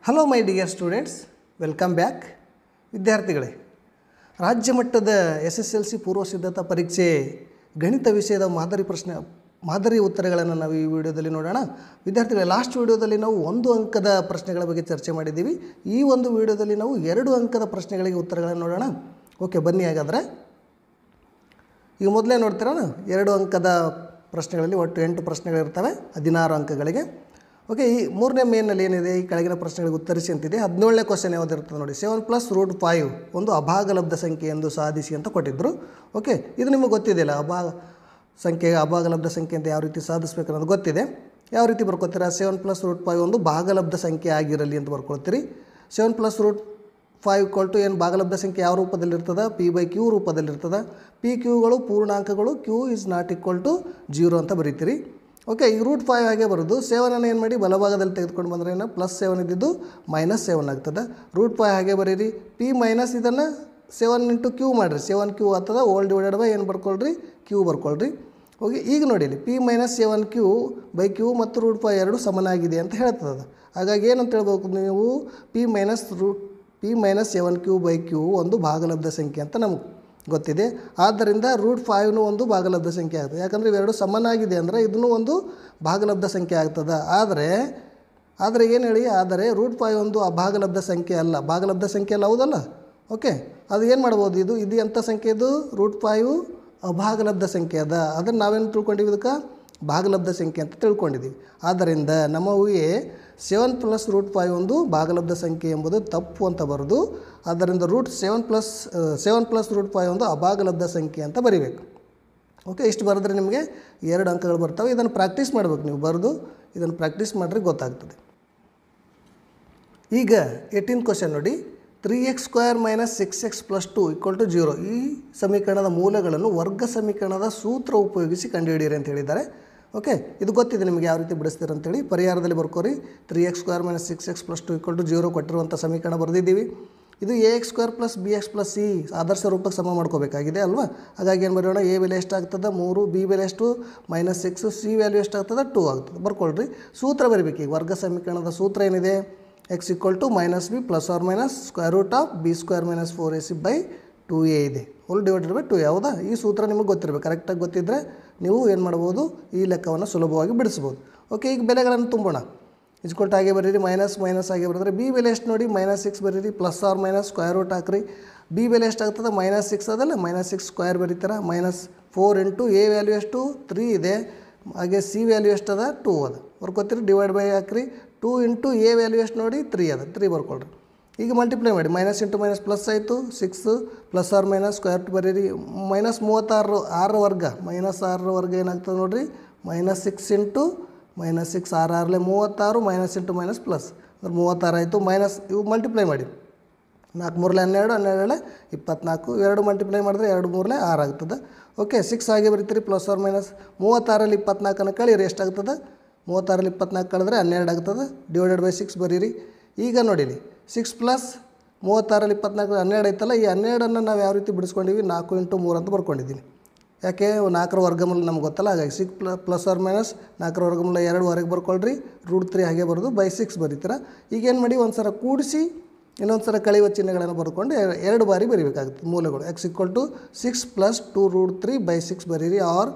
Hello my dear students, welcome back. ವಿದ್ಯಾರ್ಥಿಗಳೇ, ರಾಜ್ಯ ಮಟ್ಟದ SSLC ಪೂರ್ವ ಸಿದ್ಧತಾ ಪರೀಕ್ಷೆ ಗಣಿತ ವಿಷಯದ ಮಾದರಿ ಉತ್ತರಗಳನ್ನು ನಾವು ಈ ವಿಡಿಯೋದಲ್ಲಿ ನೋಡೋಣ. ವಿದ್ಯಾರ್ಥಿಗಳೇ, ಲಾಸ್ಟ್ ವಿಡಿಯೋದಲ್ಲಿ ನಾವು 1 ಅಂಕದ ಪ್ರಶ್ನೆಗಳ ಬಗ್ಗೆ ಚರ್ಚೆ ಮಾಡಿದ್ದೀವಿ. ಈ ಒಂದು ವಿಡಿಯೋದಲ್ಲಿ ನಾವು 2 ಅಂಕದ ಪ್ರಶ್ನೆಗಳಿಗೆ ಉತ್ತರಗಳನ್ನು ನೋಡೋಣ. ಓಕೆ, ಬನ್ನಿ. ಹಾಗಾದರೆ ಈಗ ಮೊದಲೇ ನೋಡ್ತೀರಾ, 2 ಅಂಕದ ಪ್ರಶ್ನೆಗಳಲ್ಲಿ ಒಟ್ಟು 8 ಪ್ರಶ್ನೆಗಳಿರ್ತವೆ, 16 ಅಂಕಗಳಿಗೆ. ಓಕೆ, ಈ 3ನೇ ಮೇನ್ನಲ್ಲಿ ಏನಿದೆ, ಈ ಕೆಳಗಿನ ಪ್ರಶ್ನೆಗಳಿಗೆ ಉತ್ತರಿಸಿ ಅಂತಿದೆ. 17ನೇ ಕ್ವಶನ್ ಯಾವುದಿರ್ತದೆ ನೋಡಿ, 7+√5 ಒಂದು ಅಭಾಗಲಬ್ಧ ಸಂಖ್ಯೆ ಎಂದು ಸಾಧಿಸಿ ಅಂತ ಕೊಟ್ಟಿದ್ದರು. ಓಕೆ, ಇದು ನಿಮಗೆ ಗೊತ್ತಿದೆಯಲ್ಲ, ಅಭಾಗಲಬ್ಧ ಸಂಖ್ಯೆ ಅಂತ ಯಾವ ರೀತಿ ಸಾಧಿಸಬೇಕು ಅನ್ನೋದು ಗೊತ್ತಿದೆ. ಯಾವ ರೀತಿ ಬರ್ಕೊತೀರಾ? 7+√5 ಒಂದು ಭಾಗಲಬ್ಧ ಸಂಖ್ಯೆ ಆಗಿರಲಿ ಅಂತ ಬರ್ಕೊಳ್ತೀರಿ. 7+√5 ಏನು ಭಾಗಲಬ್ಧ ಸಂಖ್ಯೆ ಯಾವ ರೂಪದಲ್ಲಿರ್ತದೆ? P/Q ರೂಪದಲ್ಲಿರ್ತದೆ. PQಗಳು ಪೂರ್ಣಾಂಕಗಳು, Q ≠ 0 ಅಂತ ಬರೀತೀರಿ. ಓಕೆ, ಈಗ √5 ಹಾಗೆ ಬರೋದು. 7ಅನ್ನು ಏನು ಮಾಡಿ ಬಲಭಾಗದಲ್ಲಿ ತೆಗೆದುಕೊಂಡು ಬಂದರೆ ಏನು, +7 ಇದ್ದಿದ್ದು -7 ಆಗ್ತದೆ. √5 ಹಾಗೆ ಬರೀರಿ. P ಮೈನಸ್ ಇದನ್ನು 7 × Q ಮಾಡಿರಿ, 7Q ಆಗ್ತದೆ. ಓಲ್ ಡಿವೈಡೆಡ್ ಬೈ ಏನು ಬರ್ಕೊಳ್ರಿ, Q ಬರ್ಕೊಳ್ರಿ. ಓಕೆ, ಈಗ ನೋಡಿ, P - 7Q/Q ಮತ್ತು √5 ಎರಡು ಸಮನಾಗಿದೆ ಅಂತ ಹೇಳ್ತದೆ. ಹಾಗಾಗಿ ಏನಂತ ಹೇಳ್ಬೇಕು ನೀವು, P - 7Q/Q ಒಂದು ಭಾಗಲಬ್ಧ ಸಂಖ್ಯೆ ಅಂತ ನಮಗೆ ಗೊತ್ತಿದೆ. ಆದ್ದರಿಂದ √5 ಒಂದು ಭಾಗಲಬ್ಧ ಸಂಖ್ಯೆ ಆಗ್ತದೆ. ಯಾಕಂದರೆ ಇವೆರಡು ಸಮನಾಗಿದೆ ಅಂದರೆ ಇದನ್ನು ಒಂದು ಭಾಗಲಬ್ಧ ಸಂಖ್ಯೆ ಆಗ್ತದೆ. ಆದರೆ ಏನು ಹೇಳಿ, ಆದರೆ √5 ಒಂದು ಭಾಗಲಬ್ಧ ಸಂಖ್ಯೆ ಅಲ್ಲ, ಭಾಗಲಬ್ಧ ಸಂಖ್ಯೆ ಅಲ್ಲ, ಹೌದಲ್ಲ? ಓಕೆ, ಅದು ಏನು ಮಾಡ್ಬೋದು, ಇದು ಎಂಥ ಸಂಖ್ಯೆ? ಇದು √5 ಅಭಾಗಲಬ್ಧ ಸಂಖ್ಯೆ ಅದ. ಅದನ್ನು ನಾವೇನು ತಿಳ್ಕೊಂಡಿವಿ, ಇದಕ್ಕೆ ಭಾಗಲಬ್ಧ ಸಂಖ್ಯೆ ಅಂತ ತಿಳ್ಕೊಂಡಿದ್ದೀವಿ. ಆದ್ದರಿಂದ ನಮ್ಮ ಊಹೆ 7+√5 ಒಂದು ಭಾಗಲಬ್ಧ ಸಂಖ್ಯೆ ಎಂಬುದು ತಪ್ಪು ಅಂತ ಬರೆದು, ಆದ್ದರಿಂದ 7+√5 ಒಂದು ಅಭಾಗಲಬ್ಧ ಸಂಖ್ಯೆ ಅಂತ ಬರೀಬೇಕು. ಓಕೆ, ಇಷ್ಟು ಬರೆದ್ರೆ ನಿಮಗೆ 2 ಅಂಕಗಳು ಬರ್ತವೆ. ಇದನ್ನು ಪ್ರಾಕ್ಟೀಸ್ ಮಾಡಬೇಕು, ನೀವು ಬರೆದು ಇದನ್ನು ಪ್ರಾಕ್ಟೀಸ್ ಮಾಡಿದ್ರೆ ಗೊತ್ತಾಗ್ತದೆ. ಈಗ 18th ಕ್ವಶನ್ ನೋಡಿ, 3x² - 6x + 2 = 0 ಈ ಸಮೀಕರಣದ ಮೂಲಗಳನ್ನು ವರ್ಗ ಸಮೀಕರಣದ ಸೂತ್ರ ಉಪಯೋಗಿಸಿ ಕಂಡುಹಿಡಿಯಿರಿ ಅಂತ ಹೇಳಿದ್ದಾರೆ. ಓಕೆ, ಇದು ಗೊತ್ತಿದೆ ನಿಮಗೆ ಯಾವ ರೀತಿ ಬಿಡಿಸ್ತೀರ ಅಂತೇಳಿ. ಪರಿಹಾರದಲ್ಲಿ ಬರ್ಕೋರಿ. 3x² - 6x + 2 = 0 ಕೊಟ್ಟಿರುವಂಥ ಸಮೀಕರಣ ಬರೆದಿದ್ದೀವಿ. ಇದು ax² + bx + c ಆದರ್ಶ ರೂಪಕ್ಕೆ ಸಮ ಮಾಡ್ಕೋಬೇಕಾಗಿದೆ ಅಲ್ವಾ? ಹಾಗಾಗಿ ಏನು ಬರೆಯೋಣ, a ಬೆಲೆ ಎಷ್ಟಾಗ್ತದೆ 3, b ಬೆಲೆ ಎಷ್ಟು -6, c ವ್ಯಾಲ್ಯೂ ಎಷ್ಟಾಗ್ತದೆ 2 ಆಗ್ತದೆ. ಬರ್ಕೊಳ್ರಿ. ಸೂತ್ರ ಬರೀಬೇಕು. ಈಗ ವರ್ಗ ಸಮೀಕರಣದ ಸೂತ್ರ ಏನಿದೆ, x = -b ± √b² - 4ac/2a ಇದೆ. ಹೋಲ್ ಡಿವೈಡೆಡ್ ಬೈ 2, ಯಾವುದಾ? ಈ ಸೂತ್ರ ನಿಮಗೆ ಗೊತ್ತಿರಬೇಕು. ಕರೆಕ್ಟಾಗಿ ಗೊತ್ತಿದ್ದರೆ ನೀವು ಏನು ಮಾಡ್ಬೋದು, ಈ ಲೆಕ್ಕವನ್ನು ಸುಲಭವಾಗಿ ಬಿಡಿಸ್ಬೋದು. ಓಕೆ, ಈಗ ಬೆಲೆಗಳನ್ನು ತುಂಬೋಣ. = ಹಾಗೆ ಬರೀರಿ, ಮೈನಸ್ ಹಾಗೆ ಬರೆದ್ರೆ b ಬೆಲೆ ಎಷ್ಟು ನೋಡಿ, -6 ಬರೀರಿ, ± ಹಾಕ್ರಿ. b ಬೆಲೆ ಎಷ್ಟಾಗ್ತದೆ -6 ಅದಲ್ಲ, -6² ಬರೀತೀರ. -4 × a ವ್ಯಾಲ್ಯೂ ಎಷ್ಟು 3 ಇದೆ, ಹಾಗೆ c ವ್ಯಾಲ್ಯೂ ಎಷ್ಟದ 2 ಅದ. ಬರ್ಕೋತೀರಿ. ಡಿವೈಡ್ ಬೈ ಹಾಕ್ರಿ. 2 × a ವ್ಯಾಲ್ಯೂ ಎಷ್ಟು ನೋಡಿ 3 ಅದ, 3 ಬರ್ಕೊಳ್ರಿ. ಈಗ ಮಲ್ಟಿಪ್ಲೈ ಮಾಡಿ, -× -+ ಆಯಿತು, 6 ± ಬರೀರಿ. -36 6 ವರ್ಗ, -6 ವರ್ಗ ಏನಾಗ್ತದೆ ನೋಡಿರಿ, -6 × -6 6 6 36, -× -+ ಅಂದ್ರೆ 36 ಆಯಿತು. ಇವು ಮಲ್ಟಿಪ್ಲೈ ಮಾಡಿ, 4 3 12, 12 24, ಇವೆರಡು ಮಲ್ಟಿಪ್ಲೈ ಮಾಡಿದ್ರೆ 2 3 6 ಆಗ್ತದೆ. ಓಕೆ, 6 ಹಾಗೆ ಬರೀತೀರಿ, ± 36ರಲ್ಲಿ 24 ಕಳೀರಿ, ಎಷ್ಟಾಗ್ತದೆ? 36ರಲ್ಲಿ 24 ಕಳೆದ್ರೆ 12 ಆಗ್ತದೆ. ಡಿವೈಡೆಡ್ ಬೈ 6 ಬರೀರಿ. ಈಗ ನೋಡಿರಿ, 6 + 36ರಲ್ಲಿ 24 12 ಐತಲ್ಲ, ಈ 12ಅನ್ನು ನಾವು ಯಾವ ರೀತಿ ಬಿಡಿಸ್ಕೊಂಡಿವಿ, 4 × 3 ಅಂತ ಬರ್ಕೊಂಡಿದ್ದೀನಿ. ಯಾಕೆ, 4ರ ವರ್ಗಮೂಲ ನಮ್ಗೆ ಗೊತ್ತಲ್ಲ. ಹಾಗಾಗಿ 6 ± 4ರ ವರ್ಗಮೂಲ 2 ಹೊರಗೆ ಬರ್ಕೊಳ್ರಿ. √3 ಹಾಗೆ ಬರೋದು, ಬೈ 6 ಬರೀತೀರ. ಈಗೇನು ಮಾಡಿ, ಒಂದು ಸಲ ಕೂಡಿಸಿ ಇನ್ನೊಂದು ಸಲ ಕಳೆಯುವ ಚಿಹ್ನೆಗಳನ್ನು ಬರ್ಕೊಂಡು 2 ಬಾರಿ ಬರೀಬೇಕಾಗುತ್ತೆ ಮೂಲಗಳು. x = 6 + 2√3/6 ಬರೀರಿ, ಆರ್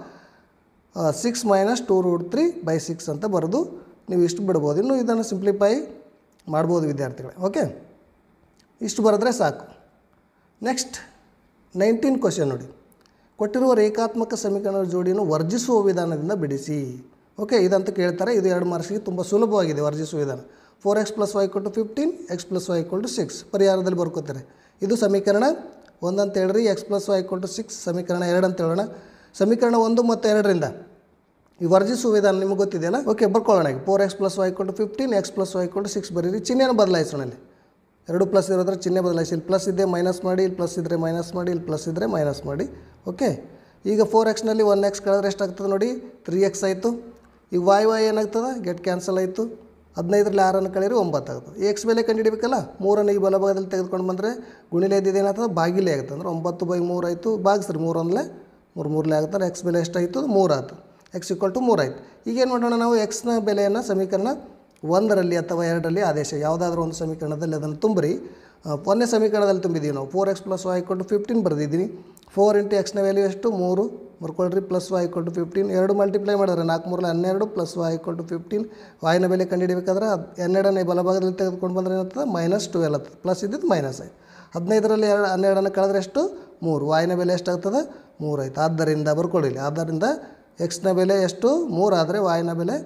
6 - 2√3/6 ಅಂತ ಬರೆದು ನೀವು ಇಷ್ಟು ಬಿಡ್ಬೋದು. ಇನ್ನು ಇದನ್ನು ಸಿಂಪ್ಲಿಫೈ ಮಾಡ್ಬೋದು ವಿದ್ಯಾರ್ಥಿಗಳೇ. ಓಕೆ, ಇಷ್ಟು ಬರೆದ್ರೆ ಸಾಕು. ನೆಕ್ಸ್ಟ್ 19th ಕ್ವಶನ್ ನೋಡಿ, ಕೊಟ್ಟಿರುವ ರೇಖಾತ್ಮಕ ಸಮೀಕರಣದ ಜೋಡಿಯನ್ನು ವರ್ಜಿಸುವ ವಿಧಾನದಿಂದ ಬಿಡಿಸಿ. ಓಕೆ, ಇದಂತ ಕೇಳ್ತಾರೆ. ಇದು 2 ಮಾರ್ಕ್ಸಿಗೆ ತುಂಬ ಸುಲಭವಾಗಿದೆ ವರ್ಜಿಸುವ ವಿಧಾನ. 4x + y = 15, x + y = 6 ಪರಿಹಾರದಲ್ಲಿ ಬರ್ಕೋತಾರೆ. ಇದು ಸಮೀಕರಣ 1 ಅಂತ ಹೇಳ್ರಿ, x + y = 6 ಸಮೀಕರಣ 2 ಅಂತ ಹೇಳೋಣ. ಸಮೀಕರಣ 1 ಮತ್ತು 2ರಿಂದ ಈ ವರ್ಜಿಸುವ ವಿಧಾನ ನಿಮಗೆ ಗೊತ್ತಿದೆಯಲ್ಲ. ಓಕೆ, ಬರ್ಕೊಳ್ಳೋಣ. ಈಗ 4x + y = 15, x + y = 6 ಬರೀರಿ. ಚಿಹ್ನೆಯನ್ನು ಬದಲಾಯಿಸೋಣ. ಅಲ್ಲಿ 2 ಪ್ಲಸ್ ಇರೋದ್ರೆ ಚಿಹ್ನೆ ಬದಲಾಯಿಸಿ. ಇಲ್ಲಿ ಪ್ಲಸ್ ಇದೆ ಮೈನಸ್ ಮಾಡಿ, ಇಲ್ಲಿ ಪ್ಲಸ್ ಇದ್ದರೆ ಮೈನಸ್ ಮಾಡಿ, ಇಲ್ಲಿ ಪ್ಲಸ್ ಇದ್ದರೆ ಮೈನಸ್ ಮಾಡಿ. ಓಕೆ, ಈಗ 4xನಲ್ಲಿ 1x ಕಳೆದ್ರೆ ಎಷ್ಟಾಗ್ತದೆ ನೋಡಿ, 3x ಆಯಿತು. ಈಗ y ಏನಾಗ್ತದೆ, ಗೆಟ್ ಕ್ಯಾನ್ಸಲ್ ಆಯಿತು. 15ರಲ್ಲಿ 6ಅನ್ನು ಕಳೀರಿ, 9 ಆಗ್ತದೆ. x ಬೆಲೆ ಕಂಡುಹಿಡಿಬೇಕಲ್ಲ. 3ಅನ್ನು ಈ ಬಲಭಾಗದಲ್ಲಿ ತೆಗೆದುಕೊಂಡು ಬಂದರೆ ಗುಣಿಲೆ ಇದ್ದೇನಾಗ್ತದೆ, ಬಾಗಿಲೇ ಆಗ್ತದೆ. ಅಂದರೆ 9/3 ಆಯಿತು. ಭಾಗಿಸ್ರಿ, 3 1 3 3 ಆಗ್ತದೆ. x ಬೆಲೆ ಎಷ್ಟಾಯಿತು, 3 ಆಯಿತು. x = 3 ಆಯಿತು. ಈಗೇನು ಮಾಡೋಣ ನಾವು, ಎಕ್ಸ್ನ ಬೆಲೆಯನ್ನು ಸಮೀಕರಣ ಒಂದರಲ್ಲಿ ಅಥವಾ ಎರಡರಲ್ಲಿ ಆದೇಶ ಯಾವುದಾದ್ರೂ ಒಂದು ಸಮೀಕರಣದಲ್ಲಿ ಅದನ್ನು ತುಂಬ್ರಿ. ಒಂದನೇ ಸಮೀಕರಣದಲ್ಲಿ ತುಂಬಿದ್ದೀವಿ ನಾವು 4x + y = 15 ಬರೆದಿದ್ದೀನಿ. 4 × x ನ ವ್ಯಾಲ್ಯೂ ಎಷ್ಟು 3 ಬರ್ಕೊಳ್ರಿ, ಪ್ಲಸ್ y = 15. 2 ಮಲ್ಟಿಪ್ಲೈ ಮಾಡಿದ್ರೆ 4 3 12 ಪ್ಲಸ್ y = 15. y ನ ಬೆಲೆ ಕಂಡುಹಿಡಿಬೇಕಾದ್ರೆ 12ನೇ ಬಲಭಾಗದಲ್ಲಿ ತೆಗೆದುಕೊಂಡು ಬಂದರೆ ಏನಾಗ್ತದೆ -12 ಆಗ್ತದೆ, ಪ್ಲಸ್ ಇದ್ದಿದ್ದು ಮೈನಸ್ ಆಯ್ತು. 15ರಲ್ಲಿ 12 ಕಳೆದ್ರೆ ಎಷ್ಟು 3, y ನ ಬೆಲೆ ಎಷ್ಟಾಗ್ತದೆ 3 ಆಯ್ತು. ಆದ್ದರಿಂದ ಬರ್ಕೊಳ್ಳಿ, ಆದ್ದರಿಂದ x ನ ಬೆಲೆ ಎಷ್ಟು 3 ಆದರೆ y ನ ಬೆಲೆ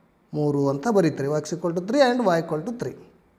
3 ಅಂತ ಬರೀತೀರಿ. x = 3 and y = 3.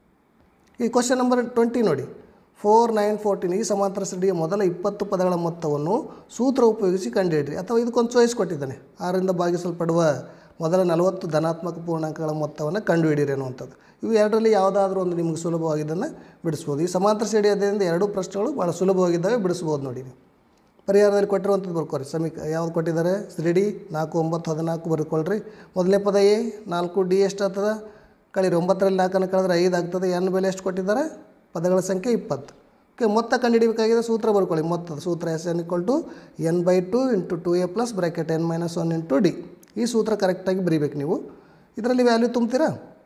ಈ ಕ್ವಶನ್ ನಂಬರ್ 20 ನೋಡಿ. 4 9 14 ಈ ಸಮಾಂತರ ಶ್ರೇಣಿಯ ಮೊದಲ 20 ಪದಗಳ ಮೊತ್ತವನ್ನು ಸೂತ್ರ ಉಪಯೋಗಿಸಿ ಕಂಡುಹಿಡಿಯಿರಿ. ಅಥವಾ ಇದಕ್ಕೊಂದು ಚಾಯ್ಸ್ ಕೊಟ್ಟಿದ್ದಾನೆ, 6ರಿಂದ ಭಾಗಿಸಲ್ಪಡುವ ಮೊದಲ 40 ಧನಾತ್ಮಕ ಪೂರ್ಣಾಂಕಗಳ ಮೊತ್ತವನ್ನು ಕಂಡುಹಿಡಿಯಿರಿ ಅನ್ನುವಂಥದ್ದು. ಇವು ಎರಡರಲ್ಲಿ ಯಾವುದಾದ್ರೂ ಒಂದು ನಿಮಗೆ ಸುಲಭವಾಗಿದ್ದನ್ನು ಬಿಡಿಸ್ಬೋದು. ಈ ಸಮಾಂತರ ಶ್ರೇಣಿ ಅದರಿಂದ ಎರಡು ಪ್ರಶ್ನೆಗಳು ಭಾಳ ಸುಲಭವಾಗಿದ್ದಾವೆ, ಬಿಡಿಸ್ಬೋದು ನೋಡಿ. ಪರಿಹಾರದಲ್ಲಿ ಕೊಟ್ಟಿರುವಂಥದ್ದು ಬರ್ಕೊಳ್ರಿ. ಯಾವ್ದು ಕೊಟ್ಟಿದ್ದಾರೆ ಶ್ರೇಣಿ 4 9 14 ಬರ್ಕೊಳ್ರಿ. ಮೊದಲನೇ ಪದ A 4D ಎಷ್ಟು ಆಗ್ತದೆ ಕಳೀರಿ. 9ರಲ್ಲಿ 4 ಕಳೆದ್ರೆ 5 ಆಗ್ತದೆ. n ಬೆಲೆ ಎಷ್ಟು ಕೊಟ್ಟಿದ್ದಾರೆ ಪದಗಳ ಸಂಖ್ಯೆ 20. ಓಕೆ, ಮೊತ್ತ ಕಂಡುಹಿಡಿಯಬೇಕಾಗಿದೆ. ಸೂತ್ರ ಬರ್ಕೊಳ್ಳಿ. ಮೊತ್ತದ ಸೂತ್ರ SN = n/2 × 2a + bracket n - 1 × d. ಈ ಸೂತ್ರ ಕರೆಕ್ಟಾಗಿ ಬರೀಬೇಕು ನೀವು. ಇದರಲ್ಲಿ ವ್ಯಾಲ್ಯೂ ತುಂಬ್ತೀರಾ.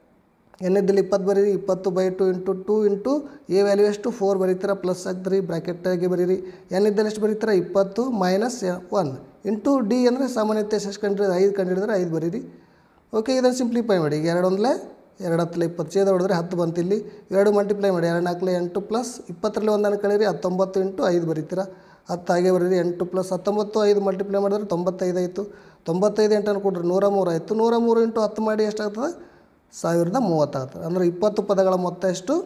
n ಇದ್ದಲ್ಲಿ 20 ಬರೀರಿ, 20/2 × 2 × a ವ್ಯಾಲ್ಯೂ ಎಷ್ಟು 4 ಬರೀತೀರಾ, ಪ್ಲಸ್ ಆಗ್ತೀರಿ, ಬ್ರ್ಯಾಕೆಟಾಗಿ ಬರೀರಿ. n ಇದ್ದಲ್ಲಿ ಎಷ್ಟು ಬರೀತೀರಾ 20 - 1 × d ಅಂದರೆ ಸಾಮಾನ್ಯ ವ್ಯತ್ಯಾಸ ಎಷ್ಟು ಕಂಡಿಡಿದ್ರೆ 5 ಕಂಡಿಡಿದ್ರೆ 5 ಬರೀರಿ. ಓಕೆ, ಇದನ್ನು ಸಿಂಪ್ಲಿಫೈ ಮಾಡಿ. 2 1 2 10 20 ಛೇದ ಹೊಡೆದ್ರೆ 10 ಬಂತು. ಇಲ್ಲಿ 2 ಮಲ್ಟಿಪ್ಲೈ ಮಾಡಿ 2 4 8 ಪ್ಲಸ್ 20ರಲ್ಲಿ 1 ಕಳೀರಿ 19 × 5 ಬರೀತೀರಾ. 10 ಹಾಗೆ ಬರೀರಿ. 8 ಪ್ಲಸ್ 19 5 ಮಲ್ಟಿಪ್ಲೈ ಮಾಡಿದ್ರೆ 95 ಆಯಿತು. 95 8 ಕೊಡ್ರಿ 103 ಆಯಿತು. 103 × 10 ಮಾಡಿ ಎಷ್ಟಾಗ್ತದೆ 1030 ಆಗ್ತದೆ. ಅಂದರೆ 20 ಪದಗಳ ಮೊತ್ತ ಎಷ್ಟು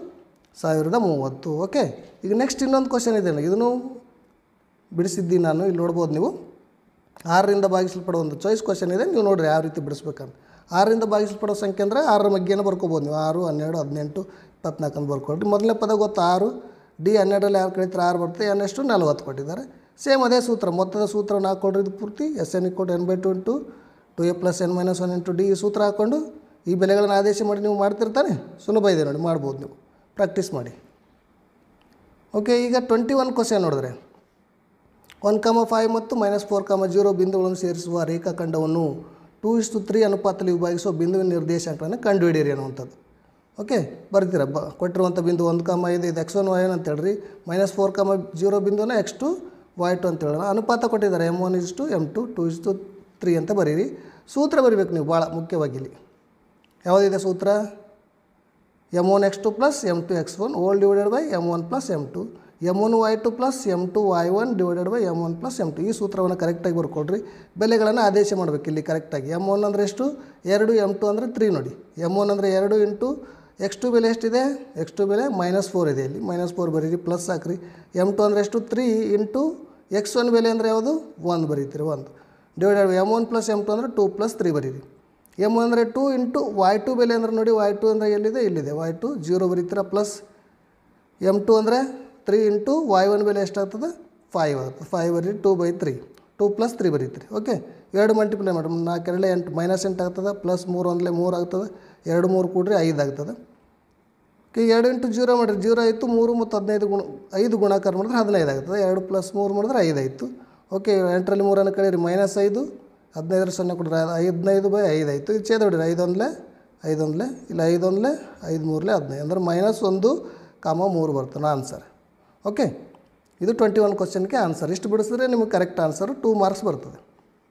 1030. ಓಕೆ, ಈಗ ನೆಕ್ಸ್ಟ್ ಇನ್ನೊಂದು ಕ್ವಶನ್ ಇದೆ. ಇದನ್ನು ಬಿಡಿಸಿದ್ದೀನಿ ನಾನು, ಇಲ್ಲಿ ನೋಡ್ಬೋದು ನೀವು. 6ರಿಂದ ಭಾಗಿಸಲ್ಪಡೋ ಒಂದು ಚಾಯ್ಸ್ ಕ್ವಶನ್ ಇದೆ, ನೀವು ನೋಡಿರಿ ಯಾವ ರೀತಿ ಬಿಡಿಸ್ಬೇಕಂತ. 6ರಿಂದ ಭಾಗಿಸಲ್ಪಡೋ ಸಂಖ್ಯೆ ಅಂದರೆ 6ರ ಮಗ್ಗೆನ ಬರ್ಕೋಬೋದು ನೀವು. 6 12 18 24 ಅಂತ ಬರ್ಕೊಳ್ರಿ. ಮೊದಲನೇ ಪದ ಗೊತ್ತು 6 D 12ರಲ್ಲಿ 6 ಕಳೀತಾರೆ 6 ಬರ್ತದೆ. n ಎಷ್ಟು 40 ಕೊಟ್ಟಿದ್ದಾರೆ. ಸೇಮ್ ಅದೇ ಸೂತ್ರ, ಮೊತ್ತದ ಸೂತ್ರ ಹಾಕ್ಕೊಡ್ರಿ. ಇದು ಪೂರ್ತಿ SN = n/2 × 2a + n - 1 × d. ಈ ಸೂತ್ರ ಹಾಕ್ಕೊಂಡು ಈ ಬೆಲೆಗಳನ್ನು ಆದೇಶ ಮಾಡಿ ನೀವು ಮಾಡ್ತಿರ್ತಾನೆ. ಸುಲಭ ಇದೆ ನೋಡಿ, ಮಾಡ್ಬೋದು ನೀವು, ಪ್ರಾಕ್ಟೀಸ್ ಮಾಡಿ. ಓಕೆ, ಈಗ 21 ಕ್ವಶನ್ ನೋಡಿದ್ರೆ 1,5 ಮತ್ತು -4,0 ಬಿಂದುಗಳನ್ನು ಸೇರಿಸುವ ರೇಖಾಖಂಡವನ್ನು 2:3 ಅನುಪಾತದಲ್ಲಿ ವಿಭಾಗಿಸುವ ಬಿಂದುವಿನ ನಿರ್ದೇಶಾಂಕಗಳನ್ನು ಕಂಡುಹಿಡಿಯಿರಿ ಅನ್ನುವಂಥದ್ದು. ಓಕೆ, ಬರ್ತೀರ ಕೊಟ್ಟಿರುವಂಥ ಬಿಂದು 1,5 ಇದು x1 y1 ಅಂತ ಹೇಳ್ರಿ. -4,0 ಬಿಂದುವನ್ನು x2 y2 ಅಂತ ಹೇಳೋಣ. ಅನುಪಾತ ಕೊಟ್ಟಿದ್ದಾರೆ m1 m2 2:3 ಅಂತ ಬರೀರಿ. ಸೂತ್ರ ಬರೀಬೇಕು ನೀವು, ಭಾಳ ಮುಖ್ಯವಾಗಿ ಇಲ್ಲಿ ಯಾವುದಿದೆ ಸೂತ್ರ m1 x2 + m2 x1 / m1 + m2 m1 y2 + m2 y1 / m1 + m2. ಈ ಸೂತ್ರವನ್ನು ಕರೆಕ್ಟಾಗಿ ಬರ್ಕೊಳ್ರಿ. ಬೆಲೆಗಳನ್ನು ಆದೇಶ ಮಾಡಬೇಕು ಇಲ್ಲಿ ಕರೆಕ್ಟಾಗಿ. m1 ಅಂದರೆ ಎಷ್ಟು 2, m2 ಅಂದರೆ 3 ನೋಡಿ. m1 ಅಂದರೆ 2 × x2 ಬೆಲೆ ಎಷ್ಟಿದೆ x2 ಬೆಲೆ -4 ಇದೆ. ಇಲ್ಲಿ -4 ಬರೀರಿ, ಪ್ಲಸ್ ಹಾಕ್ರಿ. m2 ಅಂದರೆ ಎಷ್ಟು 3 × x1 ಬೆಲೆ ಅಂದರೆ ಯಾವುದು 1 ಬರೀತೀರಿ. 1 / m1 + m2 ಅಂದರೆ 2 + 3 ಬರೀರಿ. m1 ಅಂದರೆ 2 × y2 ಬೆಲೆ ಅಂದರೆ ನೋಡಿ y2 ಅಂದರೆ ಎಲ್ಲಿದೆ ಇಲ್ಲಿದೆ. y2 0 ಬರೀತೀರ, ಪ್ಲಸ್ m2 ಅಂದರೆ 3 × y1 ಬೆಲೆ ಎಷ್ಟಾಗ್ತದೆ 5 ಆಗ್ತದೆ. 5 ಬರೀರಿ. 2/3 2 + 3 ಬರೀತೀರಿ. ಓಕೆ, 2 ಮಲ್ಟಿಪ್ಲೈ ಮಾಡಿ 4 2 8 -8 ಆಗ್ತದೆ, ಪ್ಲಸ್ 3 1 3 ಆಗ್ತದೆ. 2 3 ಕೂಡ್ರಿ 5 ಆಗ್ತದೆ. ಓಕೆ, 2 × 0 ಮಾಡಿರಿ 0 ಆಯಿತು. 3 ಮತ್ತು 5 ಗುಣಾಕಾರ ಮಾಡಿದ್ರೆ 15 ಆಗ್ತದೆ. 2 + 3 ಮಾಡಿದ್ರೆ 5 ಆಯಿತು. ಓಕೆ, 8ರಲ್ಲಿ 3 ಕಳೀರಿ -5 15 0 ಕೊಡ್ರಿ 15/5 ಆಯಿತು. ಇದು ಛೇದ ಹೊಡಿರಿ 5 1 5 1 ಇಲ್ಲ 5 1 5 3 15 ಅಂದರೆ -1,3 ಬರ್ತದೆ ಆನ್ಸರ್. ಓಕೆ, ಇದು 21 ಕ್ವಶನ್ಗೆ ಆನ್ಸರ್. ಇಷ್ಟು ಬಿಡಿಸಿದ್ರೆ ನಿಮಗೆ ಕರೆಕ್ಟ್ ಆನ್ಸರು 2 ಮಾರ್ಕ್ಸ್ ಬರ್ತದೆ.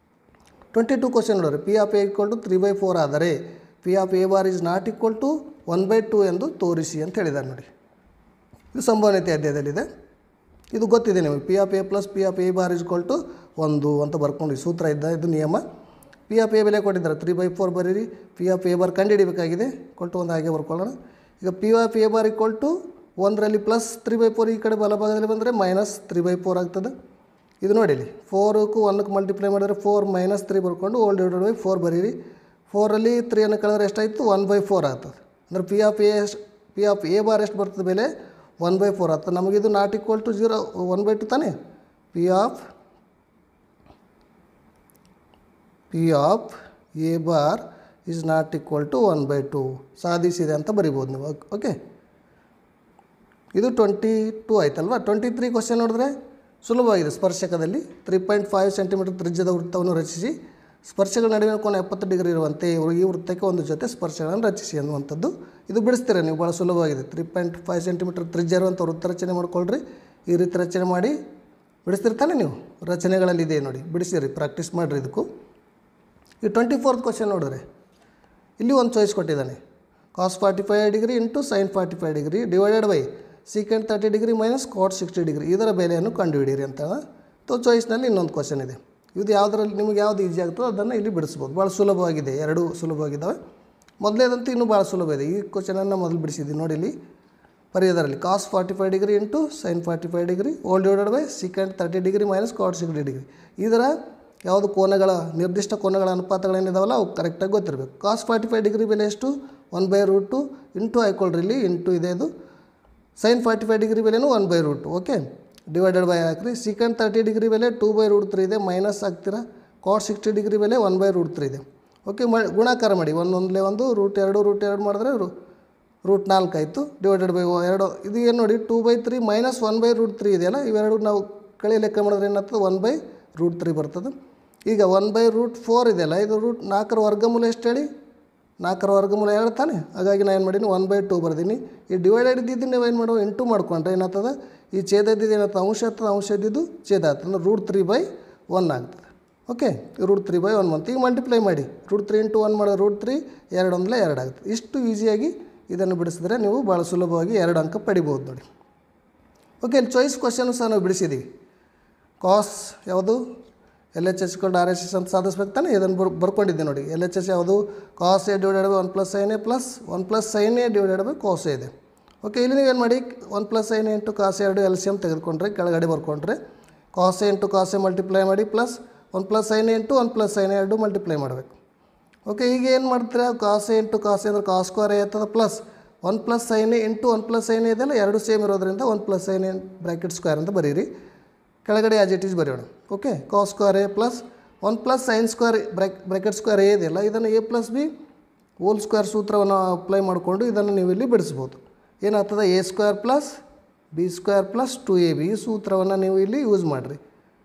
22 ಕ್ವಶನ್ ನೋಡಿರಿ. P of A = 3/4 ಆದರೆ P of A bar is not equal to 1/2 ಎಂದು ತೋರಿಸಿ ಅಂತ ಹೇಳಿದ್ದಾರೆ ನೋಡಿ. ಇದು ಸಂಭಾವ್ಯತೆ ಅಧ್ಯಾಯದಲ್ಲಿದೆ. ಇದು ಗೊತ್ತಿದೆ ನಿಮಗೆ. P of A + P of A bar = 1 ಅಂತ ಬರ್ಕೊಂಡು ಸೂತ್ರ ಇದು ನಿಯಮ. P of A ಬೆಲೆ ಕೊಟ್ಟಿದ್ದಾರೆ 3/4 ಬರೀರಿ. P of A bar ಕಂಡುಹಿಡಿಯಬೇಕಾಗಿದೆ. =1 ಹಾಗೆ ಬರ್ಕೊಳ್ಳೋಣ. ಈಗ P of A bar = 1ರಲ್ಲಿ ಪ್ಲಸ್ 3/4 ಈ ಕಡೆ ಬಲಭಾಗದಲ್ಲಿ ಬಂದರೆ -3/4 ಆಗ್ತದೆ. ಇದು ನೋಡಿ ಇಲ್ಲಿ 4ಕ್ಕೂ 1ಕ್ಕೆ ಮಲ್ಟಿಪ್ಲೈ ಮಾಡಿದ್ರೆ 4 - 3 ಬರ್ಕೊಂಡು / 4 ಬರೀರಿ. 4ರಲ್ಲಿ 3 ಕಳೆದ್ರೆ ಎಷ್ಟಾಯಿತು 1/4 ಆಗ್ತದೆ. ಅಂದರೆ P of A bar ಎಷ್ಟು ಬರ್ತದೆ ಬೆಲೆ 1/4 ಆಗ್ತದೆ. ನಮಗಿದು ನಾಟ್ ಈಕ್ವಲ್ ಟು 0 1/2 ತಾನೇ. P of A bar is not equal to 1/2 ಸಾಧಿಸಿದೆ ಅಂತ ಬರಿಬೋದು ನೀವು. ಓಕೆ, ಇದು 22 ಆಯ್ತಲ್ವ. 23 ಕ್ವಶನ್ ನೋಡಿದ್ರೆ ಸುಲಭವಾಗಿದೆ. ಸ್ಪರ್ಶಕದಲ್ಲಿ 3.5 ಸೆಂಟಿಮೀಟರ್ ತ್ರಿಜ್ಯದ ವೃತ್ತವನ್ನು ರಚಿಸಿ ಸ್ಪರ್ಶಗಳ ನಡುವಿನ ಕೋನ 70 ಡಿಗ್ರಿ ಇರುವಂತೆ ಈ ವೃತ್ತಕ್ಕೆ ಒಂದು ಜೊತೆ ಸ್ಪರ್ಶಗಳನ್ನು ರಚಿಸಿ ಅನ್ನುವಂಥದ್ದು. ಇದು ಬಿಡಿಸ್ತೀರ ನೀವು, ಭಾಳ ಸುಲಭವಾಗಿದೆ. 3.5 ಸೆಂಟಿಮೀಟರ್ ತ್ರಿಜ್ಯ ಇರುವಂಥ ವೃತ್ತ ರಚನೆ ಮಾಡ್ಕೊಳ್ರಿ. ಈ ರೀತಿ ರಚನೆ ಮಾಡಿ ಬಿಡಿಸ್ತಿರ್ತಾನೆ ನೀವು, ರಚನೆಗಳಲ್ಲಿ ಇದೆ ನೋಡಿ, ಬಿಡಿಸಿರಿ, ಪ್ರಾಕ್ಟೀಸ್ ಮಾಡಿರಿ ಇದಕ್ಕೂ. ಈ 24th ಕ್ವಶನ್ ನೋಡಿರಿ, ಇಲ್ಲಿ ಒಂದು ಚಾಯ್ಸ್ ಕೊಟ್ಟಿದ್ದಾನೆ. cos 45 degree into sin 45 degree divided by secant 30 degree minus cot 60 degree, ಇದರ ಬೆಲೆಯನ್ನು ಕಂಡುಹಿಡಿಯಿರಿ ಅಂತ. ಚಾಯ್ಸ್ನಲ್ಲಿ ಇನ್ನೊಂದು ಕ್ವಶನ್ ಇದೆ. ಇದು ಯಾವುದರಲ್ಲಿ ನಿಮಗೆ ಯಾವುದು ಈಸಿ ಆಗ್ತದೋ ಅದನ್ನು ಇಲ್ಲಿ ಬಿಡಿಸ್ಬೋದು. ಭಾಳ ಸುಲಭವಾಗಿದೆ, ಎರಡೂ ಸುಲಭವಾಗಿದ್ದಾವೆ. ಮೊದಲೇದಂತೂ ಇನ್ನೂ ಭಾಳ ಸುಲಭ ಇದೆ. ಈ ಕ್ವಶನನ್ನು ಮೊದಲು ಬಿಡಿಸಿದ್ದೀನಿ ನೋಡಿ, ಇಲ್ಲಿ ಬರೆಯೋದರಲ್ಲಿ cos 45 degree into sin 45 degree whole divided by secant 30 degree minus cot 60 degree. ಇದರ ಯಾವುದು ಕೋನಗಳ ನಿರ್ದಿಷ್ಟ ಕೋನಗಳ ಅನುಪಾತಗಳೇನಿದಾವಲ್ಲ ಅವು ಕರೆಕ್ಟಾಗಿ ಗೊತ್ತಿರಬೇಕು. cos 45 ಡಿಗ್ರಿ ಬೆಲೆ ಎಷ್ಟು? 1/√2 ಇಂಟು ಹಾಕ್ಕೊಳ್ರಿ, ಇಲ್ಲಿ ಇಂಟು ಇದೆ ಇದು. sin 45 ಡಿಗ್ರಿ ಬೆಲೆನೂ 1/√2. ಓಕೆ, ಡಿವೈಡೆಡ್ ಬೈ ಹಾಕ್ರಿ. secant 30 ಡಿಗ್ರಿ ಬೆಲೆ 2/√3 ಇದೆ, ಮೈನಸ್ ಹಾಕ್ತೀರಾ. cot 60 ಡಿಗ್ರಿ ಬೆಲೆ 1/√3 ಇದೆ. ಓಕೆ, ಗುಣಾಕಾರ ಮಾಡಿ, ಒಂದೊಂದಲೇ ಒಂದು √2 ಮಾಡಿದ್ರೆ √4 ಆಯಿತು. ಡಿವೈಡೆಡ್ ಬೈ 2, ಇದು ಏನು ನೋಡಿ 2/3 ಮೈನಸ್ 1/√3 ಇದೆಯಲ್ಲ, ಇವೆರಡು ನಾವು ಕಳೆ ಲೆಕ್ಕ ಮಾಡಿದ್ರೆ ಏನಾಗ್ತದೆ 1/√3 ಬರ್ತದೆ. ಈಗ 1/4 ಇದೆಯಲ್ಲ, ಇದು √4ರ ವರ್ಗಮೂಲ ಎಷ್ಟು ಹೇಳಿ? 4ರ ವರ್ಗಮೂಲ 2 ತಾನೆ. ಹಾಗಾಗಿ ನಾನು ಏನು ಮಾಡೀನಿ 1/2 ಬರ್ದೀನಿ. ಈ ಡಿವೈಡೆಡ್ ಇದ್ದಿದ್ದು ನೀವು ಏನು ಮಾಡೋ ಇಂಟು ಮಾಡ್ಕೊಂಡ್ರೆ ಏನಾಗ್ತದೆ, ಈ ಛೇದ ಇದ್ದಿದ್ದು ಏನಾಗ್ತದೆ ಅಂಶ ಆಗ್ತದೆ, ಅಂಶ ಇದ್ದಿದ್ದು ಛೇದ ಆಗ್ತದೆ, ಅಂದರೆ √3/1 ಆಗ್ತದೆ. ಓಕೆ, √3/1 ಬಂತು. ಈಗ ಮಲ್ಟಿಪ್ಲೈ ಮಾಡಿ, √3 ಇಂಟು 1 ಮಾಡಿದ್ರೆ √3, 2 ಒಂದಲೇ 2 ಆಗುತ್ತೆ. ಇಷ್ಟು ಈಸಿಯಾಗಿ ಇದನ್ನು ಬಿಡಿಸಿದ್ರೆ ನೀವು ಭಾಳ ಸುಲಭವಾಗಿ 2 ಅಂಕ ಪಡಿಬೋದು ನೋಡಿ. ಓಕೆ, ಇಲ್ಲಿ ಚಾಯ್ಸ್ ಕ್ವಶನ್ ಸಹ ನಾವು ಬಿಡಿಸಿದ್ದೀವಿ. ಕಾಸ್ ಯಾವುದು? LHS = RHS ಅಂತ ಸಾಧಿಸ್ಬೇಕು ತಾನೆ. ಇದನ್ನು ಬರ್ಕೊಂಡಿದ್ದೆ ನೋಡಿ. LHS ಯಾವುದು? cos A divided by 1 + sin A plus 1 + sin A divided by cos A ಇದೆ. ಓಕೆ, ಇಲ್ಲಿ ನೀವೇನು ಮಾಡಿ 1 + sin A into cos A LCM ತೆಗೆದುಕೊಂಡ್ರೆ ಕೆಳಗಡೆ ಬರ್ಕೊಂಡ್ರೆ cos A into cos A multiply ಮಾಡಿ plus 1 + sin A into 1 + sin A 2 multiply ಮಾಡಬೇಕು. Okay, ಈಗ ಏನು ಮಾಡ್ತೀರಾ? cos A into cos A ಅಂದರೆ cos ಸ್ಕ್ವೇರ್ A ಆಗ್ತದೆ, plus 1 + sin A into 1 + sin A ಇದೆಲ್ಲ ಎರಡು ಸೇಮ್ ಇರೋದ್ರಿಂದ 1 + sin A ಬ್ರ್ಯಾಕೆಟ್ ಸ್ಕ್ವೇರ್ ಅಂತ ಬರೀರಿ. ಕೆಳಗಡೆ ಆಸ್ ಇಟ್ ಈಸ್ ಬರೆಯೋಣ. Okay, cos square A plus 1 + sin square bracket square A ಇದೆಯಲ್ಲ, ಇದನ್ನು A + B ಹೋಲ್ ಸ್ಕ್ವೇರ್ ಸೂತ್ರವನ್ನು ಅಪ್ಲೈ ಮಾಡಿಕೊಂಡು ಇದನ್ನು ನೀವು ಇಲ್ಲಿ ಬಿಡಿಸ್ಬೋದು. ಏನಾಗ್ತದೆ? A² plus B² plus 2AB ಈ ಸೂತ್ರವನ್ನು ನೀವು ಇಲ್ಲಿ ಯೂಸ್ ಮಾಡಿರಿ.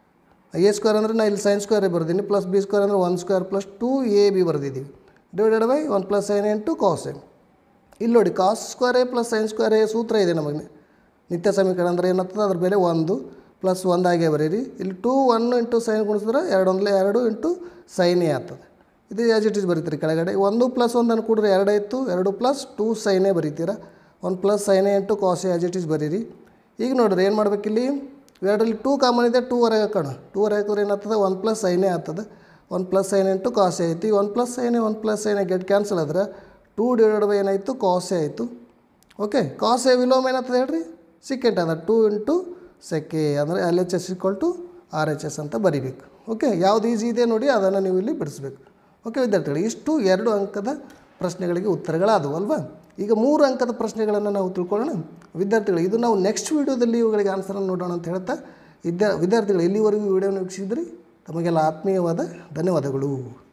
A² ಅಂದರೆ ನಾನು ಇಲ್ಲಿ sin ಸ್ಕ್ವೇರ್ ಬರ್ದೀನಿ, ಪ್ಲಸ್ B² ಅಂದರೆ 1² ಪ್ಲಸ್ 2AB ಬರ್ದಿದ್ದೀವಿ. Divided by 1 + sin A into cos A. ಇಲ್ಲಿ ನೋಡಿ cos square A plus sin square A ಸೂತ್ರ ಇದೆ ನಮಗೆ. ನಿತ್ಯ ಸಮೀಕರಣ ಅಂದರೆ ಏನಾಗ್ತದೆ? ಅದ್ರ ಬೆಲೆ 1 ಪ್ಲಸ್ 1 ಆಗೇ ಬರೀರಿ. ಇಲ್ಲಿ 2 1 ಇಂಟು sin ಗುಣಿಸಿದ್ರೆ 2 ಒಂದಲೇ 2 ಇಂಟು sin A ಆಗ್ತದೆ. ಇದು ಆಸ್ ಇಟ್ ಈಸ್ ಬರೀತೀರಿ. ಕೆಳಗಡೆ 1 + 1 ಅನ್ನು ಕೂಡಿದ್ರೆ 2 ಆಯಿತು, 2 ಪ್ಲಸ್ 2 sin A ಬರೀತೀರಾ. 1 + sin A into cos A as it is ಬರೀರಿ. ಈಗ ನೋಡಿರಿ ಏನು ಮಾಡಬೇಕಿಲ್ಲಿ, ಎರಡರಲ್ಲಿ 2 ಕಾಮನ್ ಇದೆ, 2 ಹೊರಗೆ ಹಾಕೋಣ. 2 ಹೊರಗೆ ಹಾಕಿದ್ರೆ ಏನಾಗ್ತದೆ? 1 + sin A ಆಗ್ತದೆ. 1 + sin A into cos A ಆಯಿತು. 1 + sin A 1 + sin A get cancel ಆದರೆ 2 ಡಿವೈಡೆಡ್ ಬೈ ಏನಾಯಿತು? cos A ಆಯಿತು. ಓಕೆ, cos A ವಿಲೋಮ ಏನಾಗ್ತದೆ ಹೇಳ್ರಿ? secant ಅಂದರೆ 2 ಇಂಟು sec A ಅಂದರೆ LHS = RHS ಅಂತ ಬರೀಬೇಕು. ಓಕೆ, ಯಾವುದು ಈಸಿ ಇದೆ ನೋಡಿ ಅದನ್ನು ನೀವು ಇಲ್ಲಿ ಬಿಡಿಸ್ಬೇಕು. ಓಕೆ ವಿದ್ಯಾರ್ಥಿಗಳು, ಇಷ್ಟು 2 ಅಂಕದ ಪ್ರಶ್ನೆಗಳಿಗೆ ಉತ್ತರಗಳಾದವು ಅಲ್ವಾ. ಈಗ 3 ಅಂಕದ ಪ್ರಶ್ನೆಗಳನ್ನು ನಾವು ತಿಳ್ಕೊಳ್ಳೋಣ ವಿದ್ಯಾರ್ಥಿಗಳು. ಇದು ನಾವು ನೆಕ್ಸ್ಟ್ ವೀಡಿಯೋದಲ್ಲಿ ಇವುಗಳಿಗೆ ಆನ್ಸರನ್ನು ನೋಡೋಣ ಅಂತ ಹೇಳ್ತಾ ವಿದ್ಯಾರ್ಥಿಗಳು ಇಲ್ಲಿವರೆಗೂ ವಿಡಿಯೋನ ವೀಕ್ಷಿಸಿದ್ರಿ. ತಮಗೆಲ್ಲ ಆತ್ಮೀಯವಾದ ಧನ್ಯವಾದಗಳು.